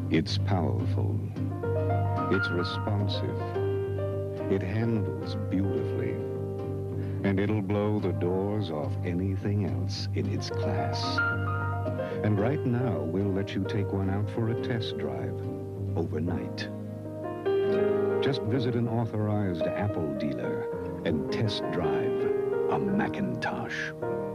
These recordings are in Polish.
It's powerful. It's responsive. It handles beautifully. And it'll blow the doors off anything else in its class. And right now, we'll let you take one out for a test drive overnight. Just visit an authorized Apple dealer and test drive a Macintosh.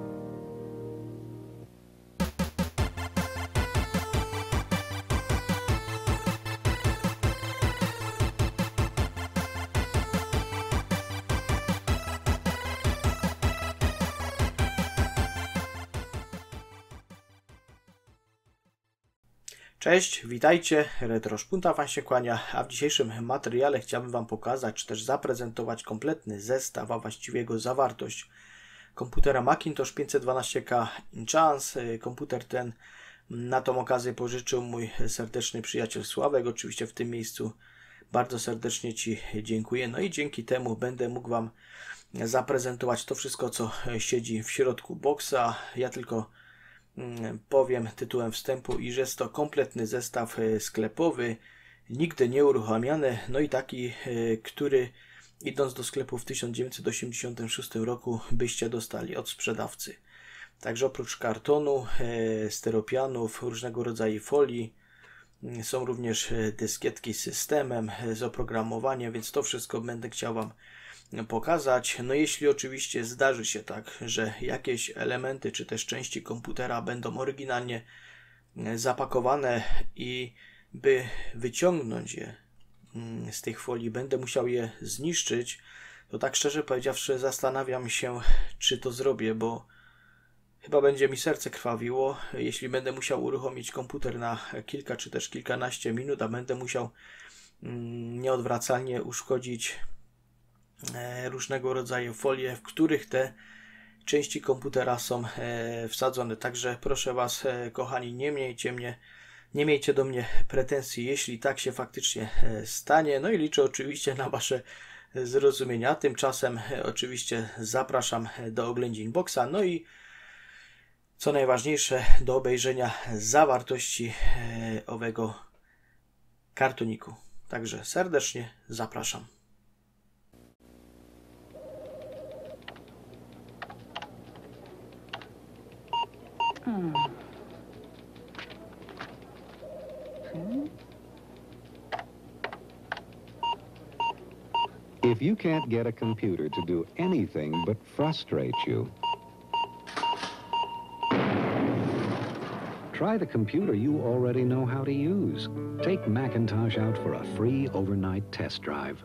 Cześć, witajcie, Retroszpunta Wam się kłania, a w dzisiejszym materiale chciałbym Wam pokazać, czy też zaprezentować kompletny zestaw, a właściwie jego zawartość komputera Macintosh 512K Enchance. Komputer ten na tą okazję pożyczył mój serdeczny przyjaciel Sławek. Oczywiście w tym miejscu bardzo serdecznie Ci dziękuję. No i dzięki temu będę mógł Wam zaprezentować to wszystko, co siedzi w środku boksa. Ja tylko powiem tytułem wstępu, iż jest to kompletny zestaw sklepowy, nigdy nie uruchamiany, no i taki, który idąc do sklepu w 1986 roku byście dostali od sprzedawcy. Także oprócz kartonu, steropianów, różnego rodzaju folii, są również dyskietki z systemem, z oprogramowaniem, więc to wszystko będę chciał Wam pokazać. No jeśli oczywiście zdarzy się tak, że jakieś elementy czy też części komputera będą oryginalnie zapakowane i by wyciągnąć je z tych folii będę musiał je zniszczyć, to tak szczerze powiedziawszy zastanawiam się, czy to zrobię, bo chyba będzie mi serce krwawiło, jeśli będę musiał uruchomić komputer na kilka czy też kilkanaście minut, a będę musiał nieodwracalnie uszkodzić różnego rodzaju folie, w których te części komputera są wsadzone. Także proszę Was, kochani, nie miejcie do mnie pretensji, jeśli tak się faktycznie stanie. No i liczę oczywiście na Wasze zrozumienia. Tymczasem oczywiście zapraszam do oględzin boksa. No i co najważniejsze, do obejrzenia zawartości owego kartoniku. Także serdecznie zapraszam. If you can't get a computer to do anything but frustrate you, try the computer you already know how to use. Take Macintosh out for a free overnight test drive.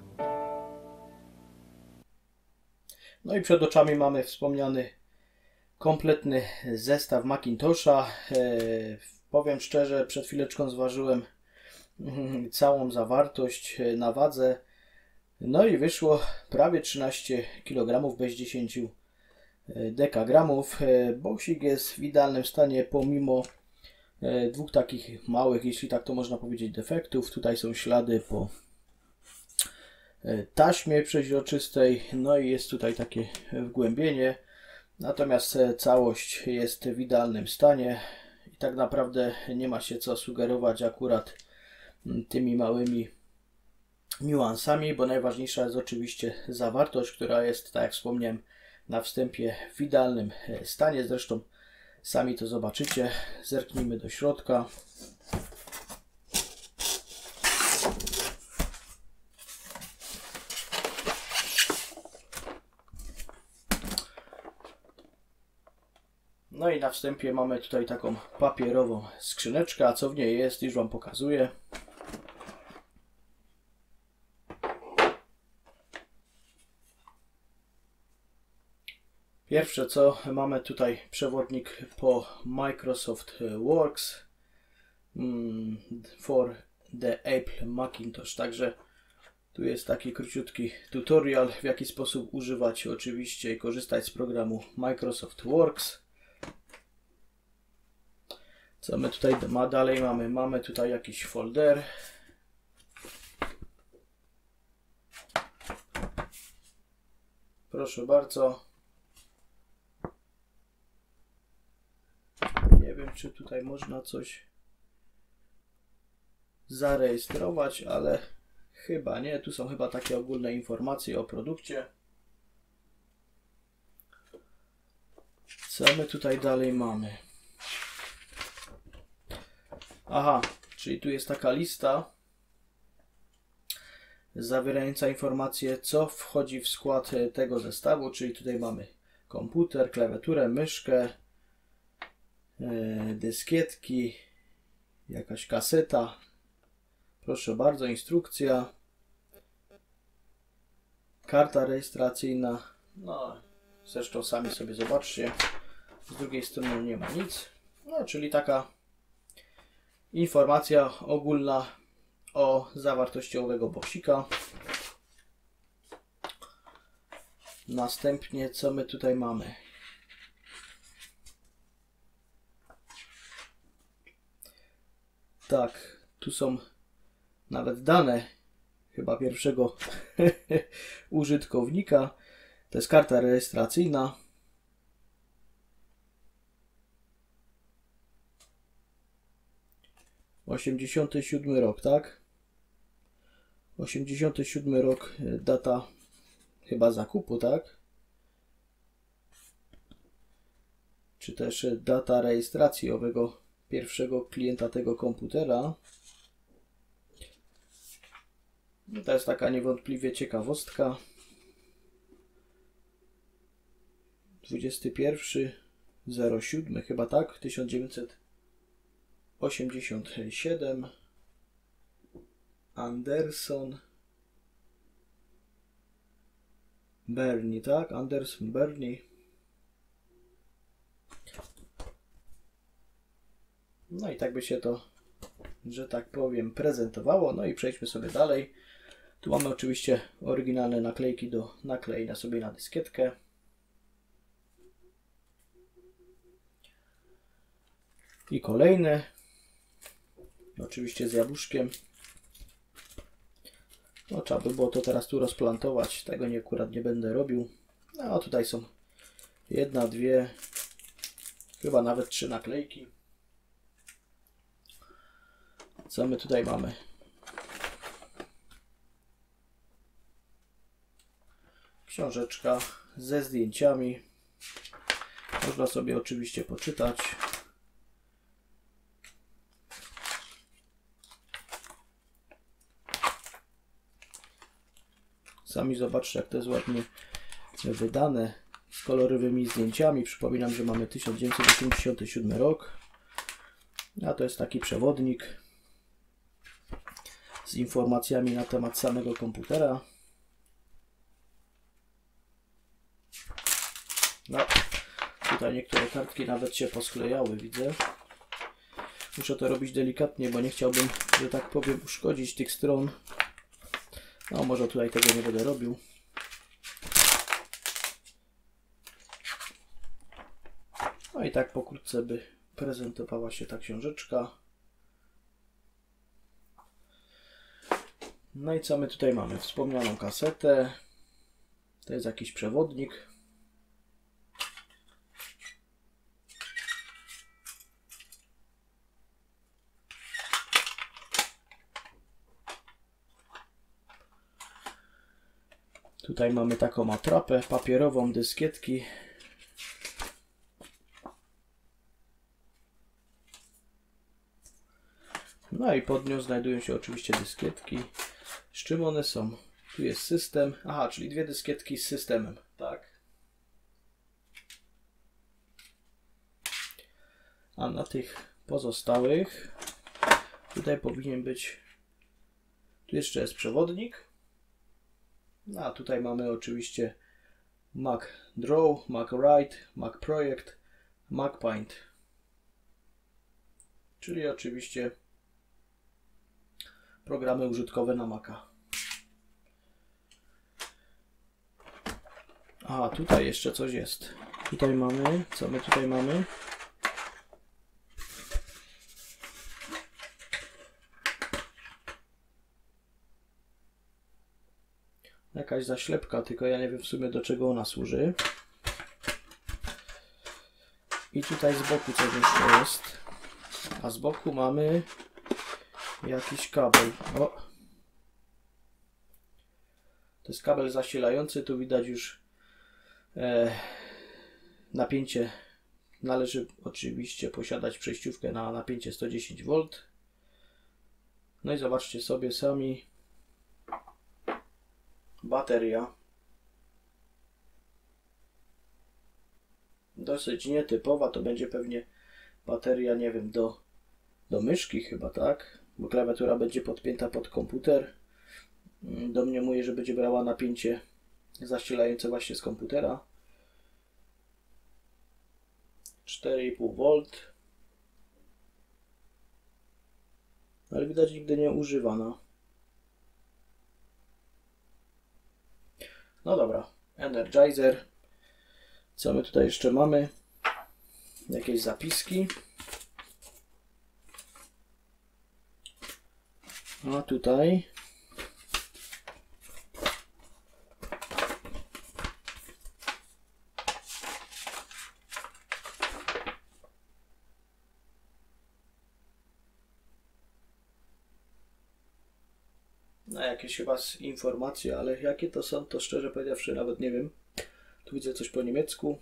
No i przed oczami mamy wspomniany kompletny zestaw Macintosha. Powiem szczerze, przed chwileczką zważyłem całą zawartość na wadze. No i wyszło prawie 13 kg bez 10 dekagramów. Boksik jest w idealnym stanie pomimo dwóch takich małych, jeśli tak to można powiedzieć, defektów. Tutaj są ślady po taśmie przeźroczystej, no i jest tutaj takie wgłębienie. Natomiast całość jest w idealnym stanie i tak naprawdę nie ma się co sugerować akurat tymi małymi niuansami, bo najważniejsza jest oczywiście zawartość, która jest, tak jak wspomniałem na wstępie, w idealnym stanie. Zresztą sami to zobaczycie. Zerknijmy do środka. No i na wstępie mamy tutaj taką papierową skrzyneczkę, a co w niej jest, już Wam pokazuję. Pierwsze co, mamy tutaj przewodnik po Microsoft Works for the Apple Macintosh. Także tu jest taki króciutki tutorial, w jaki sposób używać oczywiście i korzystać z programu Microsoft Works. Co my tutaj dalej mamy? Mamy tutaj jakiś folder. Proszę bardzo. Nie wiem, czy tutaj można coś zarejestrować, ale chyba nie. Tu są chyba takie ogólne informacje o produkcie. Co my tutaj dalej mamy? Aha, czyli tu jest taka lista zawierająca informacje, co wchodzi w skład tego zestawu, czyli tutaj mamy komputer, klawiaturę, myszkę, dyskietki, jakaś kaseta, proszę bardzo, instrukcja, karta rejestracyjna, no zresztą sami sobie zobaczcie, z drugiej strony nie ma nic, no czyli taka informacja ogólna o zawartości owego boksika. Następnie co my tutaj mamy? Tak, tu są nawet dane chyba pierwszego użytkownika. To jest karta rejestracyjna. ’87 rok, tak? 87 rok, data chyba zakupu, tak? Czy też data rejestracji owego pierwszego klienta tego komputera. No to jest taka niewątpliwie ciekawostka. 21.07 chyba, tak? 1987. Anderson Bernie, tak? Anderson Bernie. No i tak by się to, że tak powiem, prezentowało. No i przejdźmy sobie dalej. Tu mamy oczywiście oryginalne naklejki do naklejenia sobie na dyskietkę. I kolejne. Oczywiście z jabłuszkiem. No trzeba by było to teraz tu rozplantować. Tego akurat nie będę robił. No tutaj są jedna, dwie, chyba nawet 3 naklejki. Co my tutaj mamy? Książeczka ze zdjęciami. Można sobie oczywiście poczytać. Sami zobaczcie, jak to jest ładnie wydane, z kolorowymi zdjęciami. Przypominam, że mamy 1987 rok. A to jest taki przewodnik z informacjami na temat samego komputera. No, tutaj niektóre kartki nawet się posklejały, widzę. Muszę to robić delikatnie, bo nie chciałbym, że tak powiem, uszkodzić tych stron. No, może tutaj tego nie będę robił. No i tak pokrótce by prezentowała się ta książeczka. No i co my tutaj mamy? Wspomnianą kasetę. To jest jakiś przewodnik. Tutaj mamy taką atrapę papierową, dyskietki. No i pod nią znajdują się oczywiście dyskietki. Z czym one są? Tu jest system. Aha, czyli 2 dyskietki z systemem. Tak. A na tych pozostałych tutaj powinien być, tu jeszcze jest przewodnik. No a tutaj mamy oczywiście Mac Draw, Mac Write, Mac Project, Mac Paint. Czyli oczywiście programy użytkowe na Maca. A tutaj jeszcze coś jest. Tutaj mamy, co my tutaj mamy? Jakaś zaślepka, tylko ja nie wiem w sumie do czego ona służy. I tutaj z boku coś jeszcze jest. A z boku mamy jakiś kabel. O. To jest kabel zasilający. Tu widać już napięcie. Należy oczywiście posiadać przejściówkę na napięcie 110 V. No i zobaczcie sobie sami. Bateria. Dosyć nietypowa. To będzie pewnie bateria, nie wiem, do myszki chyba, tak? Bo klawiatura będzie podpięta pod komputer. Domniemuję, że będzie brała napięcie zasilające właśnie z komputera. 4,5 V. Ale widać nigdy nie używana. No dobra. Energizer. Co my tutaj jeszcze mamy? Jakieś zapiski. A tutaj jakieś chyba informacje, ale jakie to są, to szczerze powiedziawszy nawet nie wiem. Tu widzę coś po niemiecku.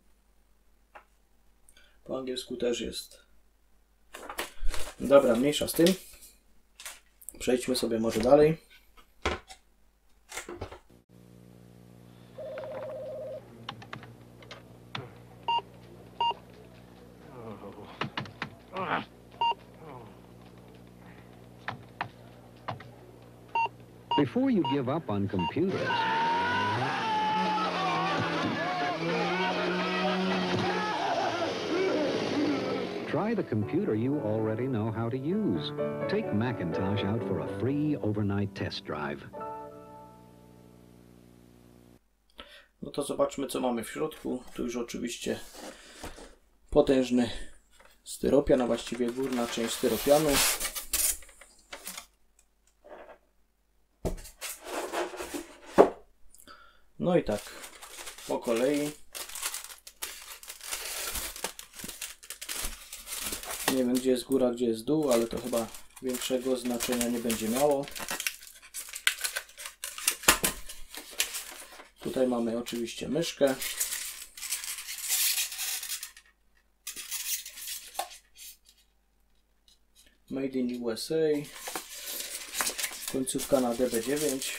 Po angielsku też jest. Dobra, mniejsza z tym. Przejdźmy sobie może dalej. Before you give up on computers, try the computer you already know how to use. Take Macintosh out for a free overnight test drive. No to zobaczmy, co mamy w środku. Tu już oczywiście potężny styropian, a właściwie górna część styropianu. No i tak, po kolei. Nie wiem, gdzie jest góra, gdzie jest dół, ale to chyba większego znaczenia nie będzie miało. Tutaj mamy oczywiście myszkę. Made in USA. Końcówka na DB9.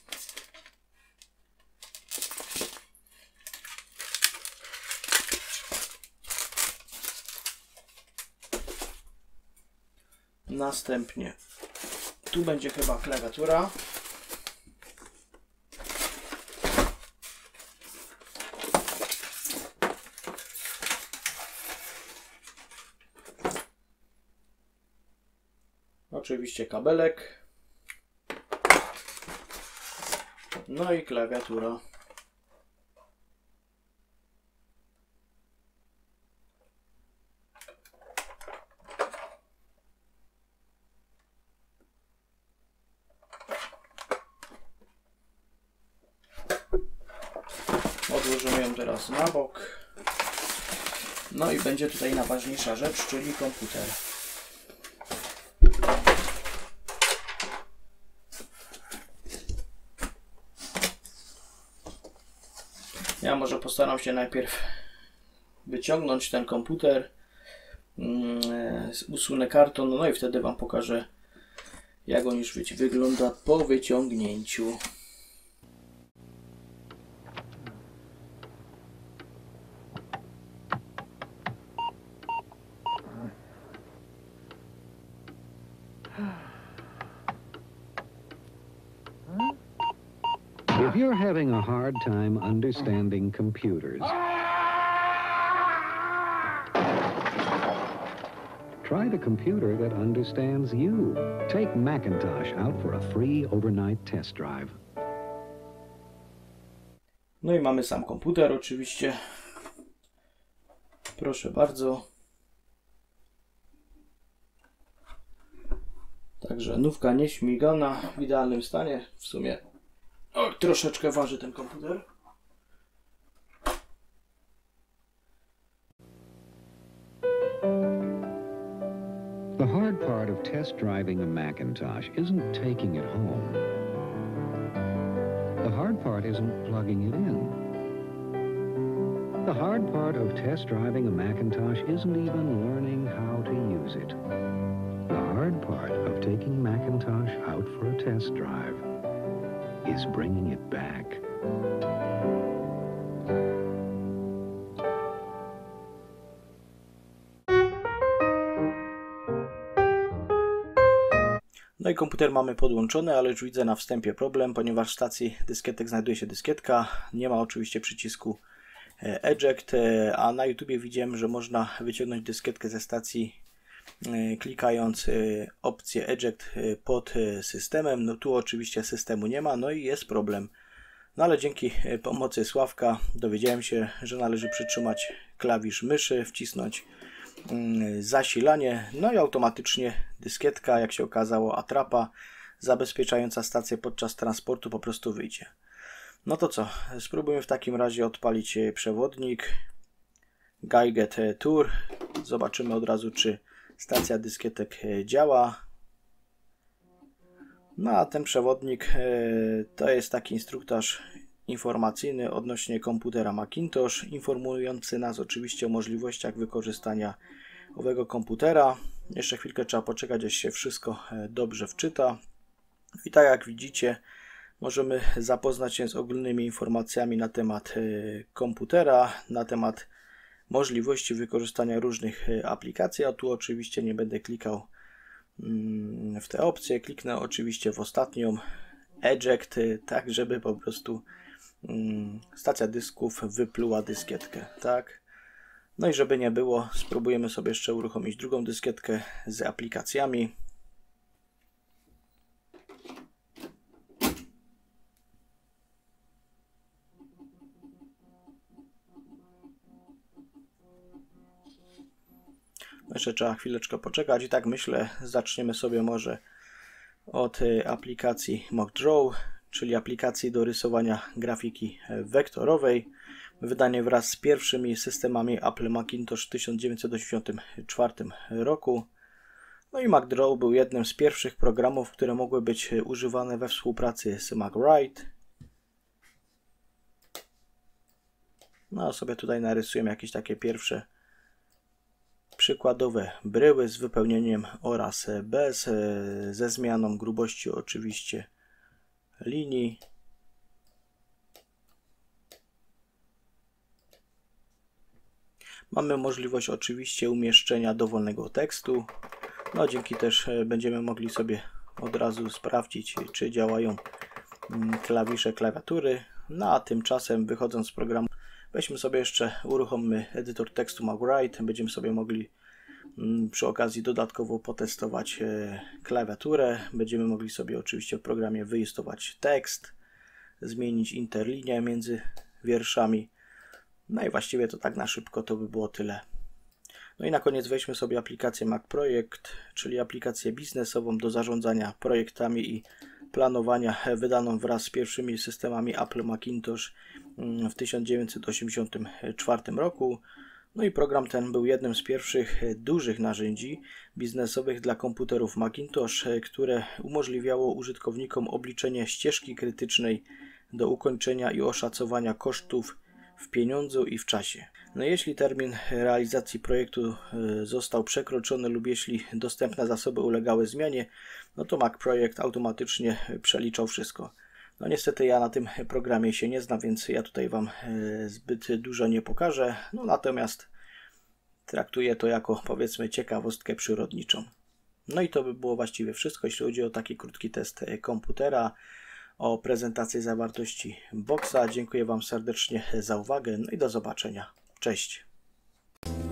Następnie tu będzie chyba klawiatura. Oczywiście kabelek. No i klawiatura. Odłożymy ją teraz na bok. No i będzie tutaj najważniejsza rzecz, czyli komputer. Ja może postaram się najpierw wyciągnąć ten komputer, usunę karton, no i wtedy Wam pokażę, jak on już wygląda po wyciągnięciu. if you're having a hard time understanding computers, try the computer that understands you. Take Macintosh out for a free overnight test drive. No i mamy sam komputer oczywiście. Proszę bardzo. Także nówka nieśmigana, w idealnym stanie. W sumie troszeczkę waży ten komputer. The hard part of test test driving a Macintosh isn't taking it home. The hard part isn't plugging it in. The hard part of test driving a Macintosh isn't even learning how to use it. The hard part of taking Macintosh out for a test drive is bringing it back. No i komputer mamy podłączony, ale już widzę na wstępie problem, ponieważ w stacji dyskietek znajduje się dyskietka. Nie ma oczywiście przycisku Eject, a na YouTubie widziałem, że można wyciągnąć dyskietkę ze stacji klikając opcję Eject pod systemem. No tu oczywiście systemu nie ma, no i jest problem. No ale dzięki pomocy Sławka dowiedziałem się, że należy przytrzymać klawisz myszy, wcisnąć zasilanie, no i automatycznie dyskietka, jak się okazało, atrapa zabezpieczająca stację podczas transportu po prostu wyjdzie. No to co, spróbujmy w takim razie odpalić przewodnik Gaiget Tour. Zobaczymy od razu, czy stacja dyskietek działa. No a ten przewodnik to jest taki instruktaż informacyjny odnośnie komputera Macintosh, informujący nas oczywiście o możliwościach wykorzystania owego komputera. Jeszcze chwilkę trzeba poczekać, aż się wszystko dobrze wczyta. I tak jak widzicie, możemy zapoznać się z ogólnymi informacjami na temat komputera, na temat możliwości wykorzystania różnych aplikacji. A tu oczywiście nie będę klikał w te opcje. Kliknę oczywiście w ostatnią Eject, tak żeby po prostu stacja dysków wypluła dyskietkę, tak? No i żeby nie było, spróbujemy sobie jeszcze uruchomić drugą dyskietkę z aplikacjami. Jeszcze trzeba chwileczkę poczekać i tak myślę, zaczniemy sobie może od aplikacji MockDraw, czyli aplikacji do rysowania grafiki wektorowej, wydanie wraz z pierwszymi systemami Apple Macintosh w 1984 roku. No i MockDraw był jednym z pierwszych programów, które mogły być używane we współpracy z MacWrite. No sobie tutaj narysujemy jakieś takie pierwsze przykładowe bryły z wypełnieniem oraz bez, ze zmianą grubości oczywiście linii. Mamy możliwość oczywiście umieszczenia dowolnego tekstu. No dzięki też będziemy mogli sobie od razu sprawdzić, czy działają klawisze klawiatury. No a tymczasem, wychodząc z programu, weźmy sobie jeszcze, uruchommy edytor tekstu MacWrite. Będziemy sobie mogli przy okazji dodatkowo potestować klawiaturę. Będziemy mogli sobie oczywiście w programie wylistować tekst, zmienić interlinię między wierszami. No i właściwie to tak na szybko to by było tyle. No i na koniec weźmy sobie aplikację MacProject, czyli aplikację biznesową do zarządzania projektami i planowania, wydaną wraz z pierwszymi systemami Apple Macintosh w 1984 roku. No i program ten był jednym z pierwszych dużych narzędzi biznesowych dla komputerów Macintosh, które umożliwiało użytkownikom obliczenie ścieżki krytycznej do ukończenia i oszacowania kosztów w pieniądzu i w czasie. No jeśli termin realizacji projektu został przekroczony lub jeśli dostępne zasoby ulegały zmianie, no to MacProject automatycznie przeliczał wszystko. No niestety ja na tym programie się nie znam, więc ja tutaj Wam zbyt dużo nie pokażę. No natomiast traktuję to jako, powiedzmy, ciekawostkę przyrodniczą. No i to by było właściwie wszystko, jeśli chodzi o taki krótki test komputera, o prezentację zawartości boxa. Dziękuję Wam serdecznie za uwagę, no i do zobaczenia. Cześć!